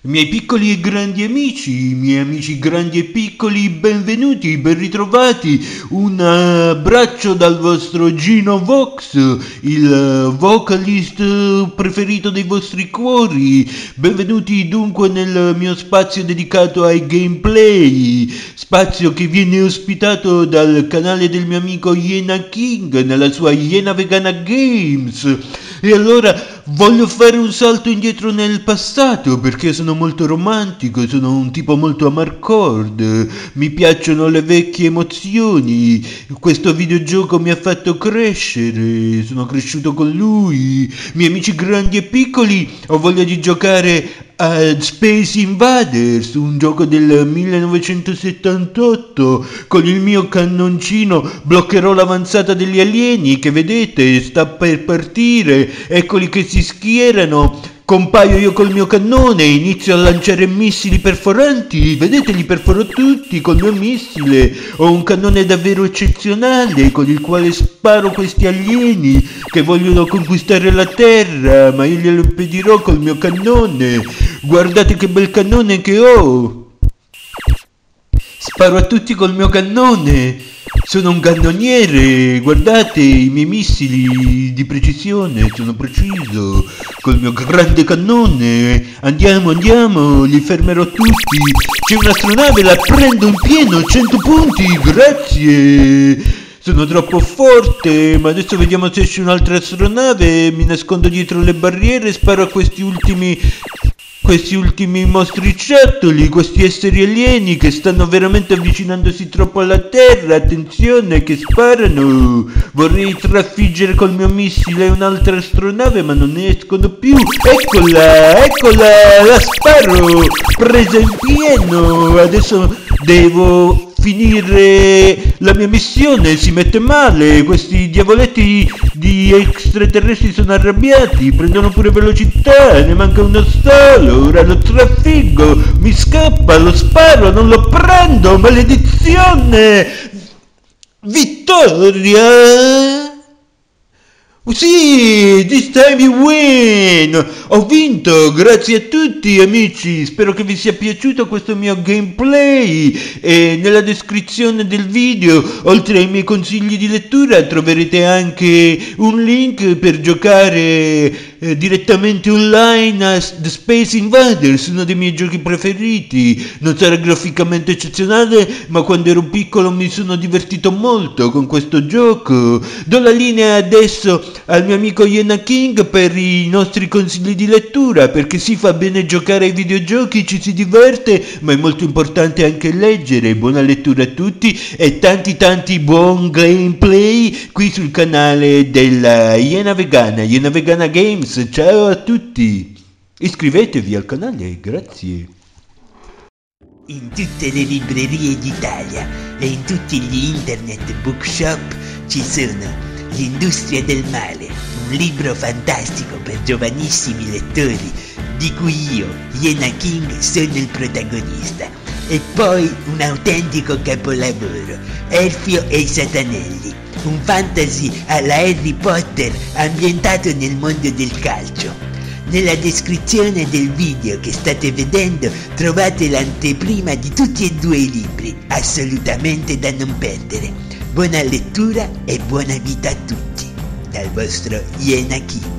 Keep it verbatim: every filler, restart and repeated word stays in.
Miei piccoli e grandi amici, miei amici grandi e piccoli, benvenuti, ben ritrovati, un abbraccio dal vostro Gino Vox, il vocalist preferito dei vostri cuori. Benvenuti dunque nel mio spazio dedicato ai gameplay, spazio che viene ospitato dal canale del mio amico Iena King nella sua Iena Vegana Games. E allora voglio fare un salto indietro nel passato perché sono molto romantico, sono un tipo molto amarcord, mi piacciono le vecchie emozioni, questo videogioco mi ha fatto crescere, sono cresciuto con lui, miei amici grandi e piccoli, ho voglia di giocare a Space Invaders, un gioco del millenovecentosettantotto. Con il mio cannoncino bloccherò l'avanzata degli alieni che vedete sta per partire, eccoli che si schierano. Compaio io col mio cannone, inizio a lanciare missili perforanti, vedete li perforo tutti col mio missile, ho un cannone davvero eccezionale con il quale sparo questi alieni che vogliono conquistare la terra, ma io glielo impedirò col mio cannone, guardate che bel cannone che ho, sparo a tutti col mio cannone. Sono un cannoniere, guardate i miei missili di precisione, sono preciso, col mio grande cannone, andiamo, andiamo, li fermerò tutti, c'è un'astronave, la prendo in pieno, cento punti, grazie, sono troppo forte, ma adesso vediamo se esce un'altra astronave, mi nascondo dietro le barriere e sparo a questi ultimi... Questi ultimi mostriciattoli, questi esseri alieni che stanno veramente avvicinandosi troppo alla Terra, attenzione che sparano, vorrei trafiggere col mio missile un'altra astronave ma non ne escono più, eccola, eccola, la sparo, presa in pieno, adesso devo finire la mia missione, si mette male, questi diavoletti di extraterrestri sono arrabbiati, prendono pure velocità, ne manca uno solo, ora lo trafiggo, mi scappa, lo sparo, non lo prendo, maledizione, vittoria! Sì, this time you win! Ho vinto, grazie a tutti amici, spero che vi sia piaciuto questo mio gameplay e nella descrizione del video, oltre ai miei consigli di lettura, troverete anche un link per giocare eh, direttamente online a The Space Invaders, uno dei miei giochi preferiti. Non sarà graficamente eccezionale, ma quando ero piccolo mi sono divertito molto con questo gioco. Do la linea adesso al mio amico Iena King per i nostri consigli di lettura, perché si fa bene giocare ai videogiochi, ci si diverte, ma è molto importante anche leggere. Buona lettura a tutti e tanti tanti buon gameplay qui sul canale della Iena Vegana, Iena Vegana Games. Ciao a tutti, iscrivetevi al canale, grazie. In tutte le librerie d'Italia e in tutti gli internet bookshop ci sono L'Industria del Male, un libro fantastico per giovanissimi lettori di cui io, Iena King, sono il protagonista, e poi un autentico capolavoro, Elfio e i Satanelli, un fantasy alla Harry Potter ambientato nel mondo del calcio. Nella descrizione del video che state vedendo trovate l'anteprima di tutti e due i libri, assolutamente da non perdere. Buona lettura e buona vita a tutti, dal vostro Iena King.